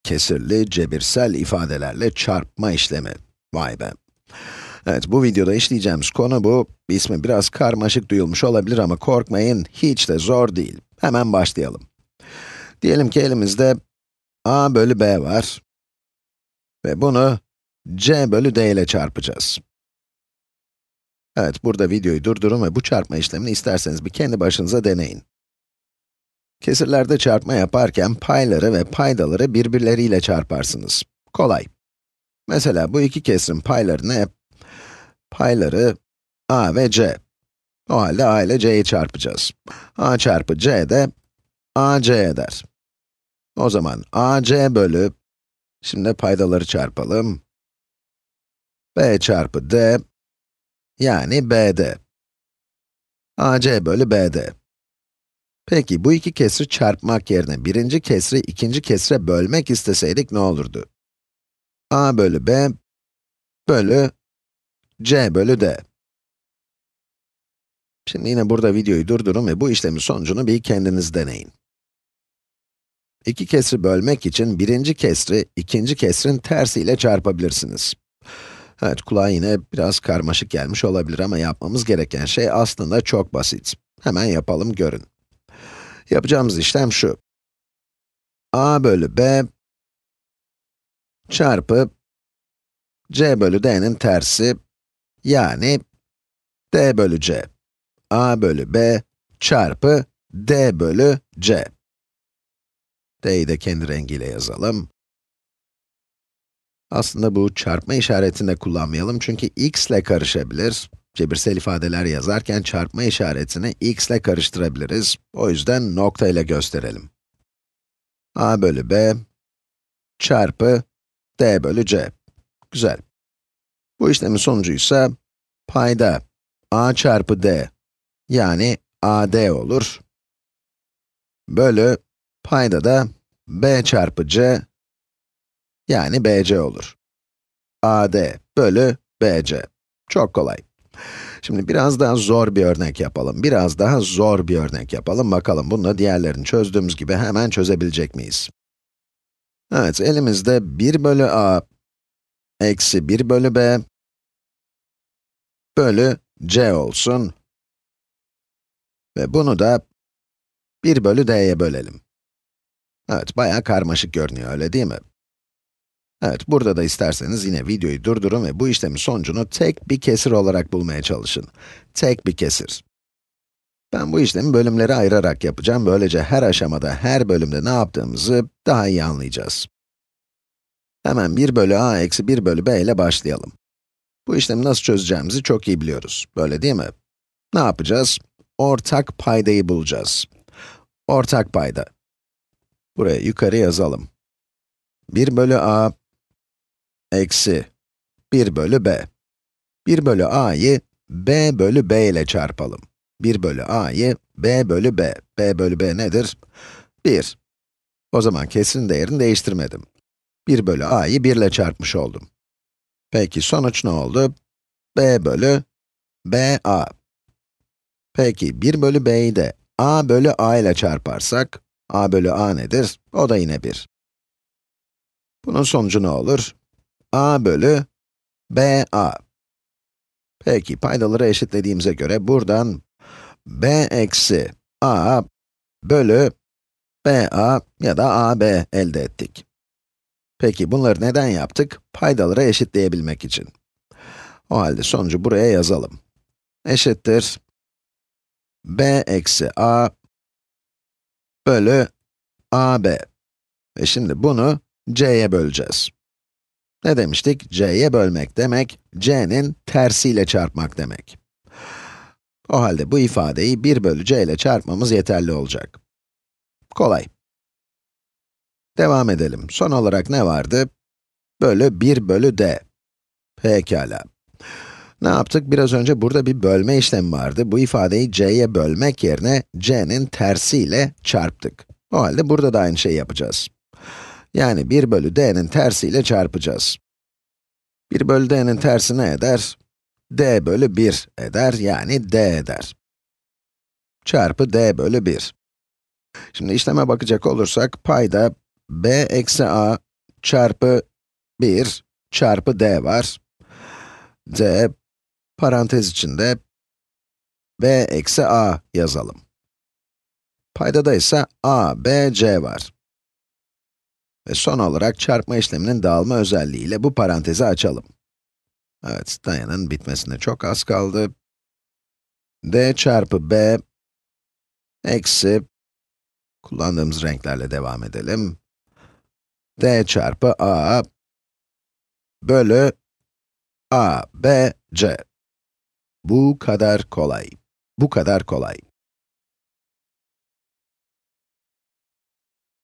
kesirli, cebirsel ifadelerle çarpma işlemi. Vay be! Evet, bu videoda işleyeceğimiz konu bu. İsmi biraz karmaşık duyulmuş olabilir ama korkmayın, hiç de zor değil. Hemen başlayalım. Diyelim ki elimizde a bölü b var ve bunu c bölü d ile çarpacağız. Evet, burada videoyu durdurun ve bu çarpma işlemini isterseniz bir kendi başınıza deneyin. Kesirlerde çarpma yaparken payları ve paydaları birbirleriyle çarparsınız. Kolay. Mesela bu iki kesirin payları ne? Payları a ve c. O halde a ile c'yi çarpacağız. A çarpı c de ac eder. O zaman ac bölü, şimdi paydaları çarpalım. B çarpı d, yani bd. ac bölü bd. Peki bu iki kesri çarpmak yerine birinci kesri ikinci kesre bölmek isteseydik ne olurdu? A bölü b bölü c bölü d. Şimdi yine burada videoyu durdurun ve bu işlemin sonucunu bir kendiniz deneyin. İki kesri bölmek için birinci kesri ikinci kesrin tersiyle çarpabilirsiniz. Evet, kulağa yine biraz karmaşık gelmiş olabilir ama yapmamız gereken şey aslında çok basit. Hemen yapalım, görün. Yapacağımız işlem şu. A bölü b çarpı c bölü d'nin tersi, yani d bölü c. A bölü b çarpı d bölü c. D'yi de kendi rengiyle yazalım. Aslında bu çarpma işaretini de kullanmayalım çünkü x ile karışabilir. Cebirsel ifadeler yazarken çarpma işaretini x ile karıştırabiliriz. O yüzden nokta ile gösterelim. A bölü b çarpı d bölü c. Güzel. Bu işlemin sonucuysa payda a çarpı d, yani ad olur. Bölü payda da b çarpı c, yani bc olur. ad bölü bc. Çok kolay. Şimdi biraz daha zor bir örnek yapalım. Bakalım bunu da diğerlerini çözdüğümüz gibi hemen çözebilecek miyiz? Evet, elimizde 1 bölü a eksi 1 bölü b bölü c olsun. Ve bunu da 1 bölü d'ye bölelim. Evet, bayağı karmaşık görünüyor, öyle değil mi? Evet, burada da isterseniz yine videoyu durdurun ve bu işlemin sonucunu tek bir kesir olarak bulmaya çalışın. Tek bir kesir. Ben bu işlemi bölümlere ayırarak yapacağım. Böylece her aşamada, her bölümde ne yaptığımızı daha iyi anlayacağız. Hemen 1 bölü a eksi 1 bölü b ile başlayalım. Bu işlemi nasıl çözeceğimizi çok iyi biliyoruz. Böyle değil mi? Ne yapacağız? Ortak paydayı bulacağız. Ortak payda. Buraya yukarı yazalım. 1 bölü a eksi 1 bölü b. 1 bölü a'yı b bölü b ile çarpalım. 1 bölü a'yı b bölü b. b bölü b nedir? 1. O zaman kesirin değerini değiştirmedim. 1 bölü a'yı 1 ile çarpmış oldum. Peki sonuç ne oldu? b bölü ba. Peki 1 bölü b'yi de a bölü a ile çarparsak, a bölü a nedir? O da yine 1. Bunun sonucu ne olur? a bölü ba. Peki paydaları eşitlediğimize göre buradan b eksi a bölü ba ya da ab elde ettik. Peki bunları neden yaptık? Paydaları eşitleyebilmek için. O halde sonucu buraya yazalım. Eşittir b eksi a bölü ab. Ve şimdi bunu c'ye böleceğiz. Ne demiştik? C'ye bölmek demek, c'nin tersiyle çarpmak demek. O halde bu ifadeyi 1 bölü c ile çarpmamız yeterli olacak. Kolay. Devam edelim. Son olarak ne vardı? Bölü 1 bölü d. Pekala. Ne yaptık? Biraz önce burada bir bölme işlemi vardı. Bu ifadeyi c'ye bölmek yerine c'nin tersiyle çarptık. O halde burada da aynı şeyi yapacağız. Yani 1 bölü d'nin tersiyle çarpacağız. 1 bölü d'nin tersi ne eder? d bölü 1 eder, yani d eder. Çarpı d bölü 1. Şimdi işleme bakacak olursak, payda b eksi a çarpı 1 çarpı d var. D, parantez içinde b eksi a yazalım. Paydada ise a, b, c var. Ve son olarak çarpma işleminin dağılma özelliğiyle bu parantezi açalım. Evet, dayanın bitmesine çok az kaldı. D çarpı b eksi, kullandığımız renklerle devam edelim. D çarpı a bölü a, b, c. Bu kadar kolay. Bu kadar kolay.